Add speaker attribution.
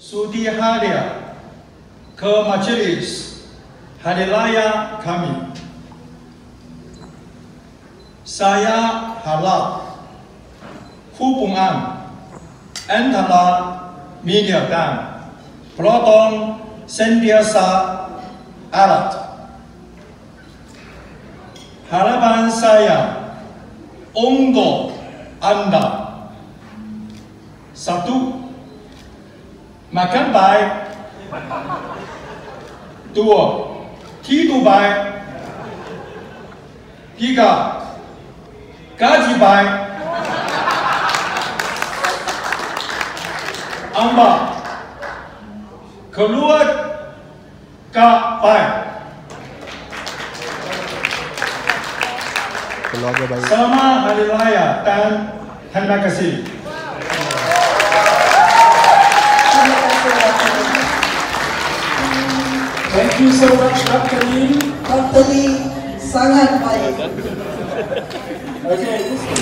Speaker 1: sudi hadir ke majelis hari raya kami. Saya harap hubungan antara media dan penonton sentiasa erat. Harapan saya untuk Anda: satu, makan baik; dua, tidur baik; tiga, gaji baik; empat, keluarga baik.
Speaker 2: Keluarga baik.
Speaker 1: Selamat Hari Raya dan terima kasih.
Speaker 3: Thank you so much, Dr. Lee.
Speaker 4: Dr. Lee sangat baik.
Speaker 3: Okay.